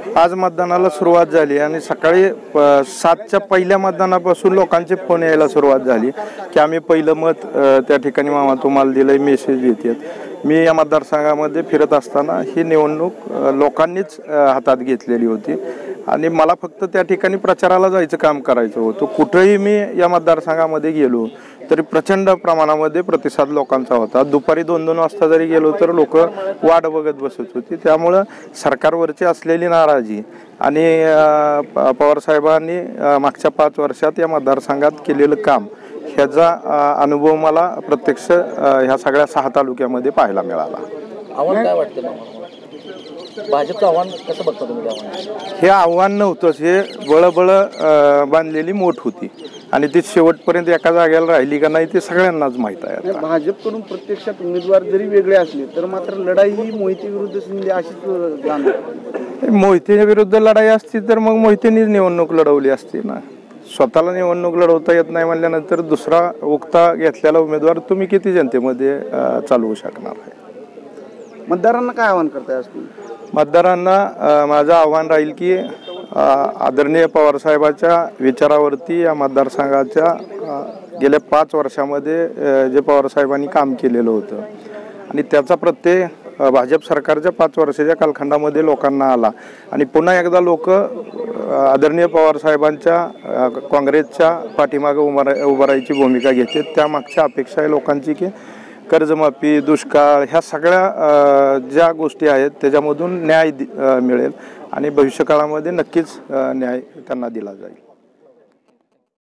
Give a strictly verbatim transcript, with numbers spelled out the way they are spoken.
आज मतदानाला सुरुवात झाली आणि सकाळी सातच्या पहिल्या मतदानापासून लोकांचे फोन यायला सुरुवात झाली की आम्ही पहिलं मत त्या ठिकाणी मामा तुम्हाला दिलंय, मेसेज येतात। मी या मतदारसंघामध्ये फिरत असताना ही निवडणूक लोकांनीच हातात घेतलेली होती आणि मला फक्त त्या ठिकाणी प्रचाराला जायचं काम करायचं होतं। कुठेही मी या मतदारसंघामध्ये गेलो तरी प्रचंड प्रमाणामध्ये प्रतिसाद लोकांचा होता। दुपारी दोन दोन वाजता जरी गेलो तर लोक वाट बघत बसत होती। त्यामुळे सरकारवरची असलेली नाराजी आणि पवार साहेबांनी मागच्या पाच वर्षात या मतदारसंघात केलेलं काम ह्याचा अनुभव मला प्रत्यक्ष ह्या सगळ्या सहा तालुक्यामध्ये पाहायला मिळाला। आव्हान काय वाटतं भाजपचं आव्हान कसं बघता तुम्ही? हे आव्हान नव्हतंच, हे बळबळ बांधलेली मोठ होती आणि ती शेवटपर्यंत एका जागेला राहिली का नाही ते सगळ्यांनाच माहीत आहे। भाजपकडून प्रत्यक्षात उमेदवार जरी वेगळे असले तर मात्र लढाई ही मोहिते विरुद्ध शिंदे अशीच जाणार। मोहिते विरुद्ध लढाई असती तर मग मोहितेनीच निवडणूक लढवली असती ना। स्वतःला निवडणूक लढवता येत नाही म्हणल्यानंतर दुसरा उक्ता घेतलेला उमेदवार तुम्ही किती जनतेमध्ये चालवू शकणार आहे? मतदारांना काय आव्हान करताय आज तुम्ही? मतदारांना माझं आव्हान राहील की आदरणीय पवारसाहेबाच्या विचारावरती या मतदारसंघाच्या गेल्या पाच वर्षामध्ये जे पवारसाहेबांनी काम केलेलं होतं आणि त्याचा प्रत्यय भाजप सरकारच्या पाच वर्षाच्या कालखंडामध्ये लोकांना आला आणि पुन्हा एकदा लोक आदरणीय पवारसाहेबांच्या काँग्रेसच्या पाठीमागे उभा उभा राहायची भूमिका घेते। त्यामागच्या अपेक्षा आहे लोकांची की कर्जमाफी, दुष्काळ ह्या सगळ्या ज्या गोष्टी आहेत त्याच्यामधून न्याय मिळेल आणि भविष्यकाळामध्ये नक्कीच न्याय त्यांना दिला जाईल।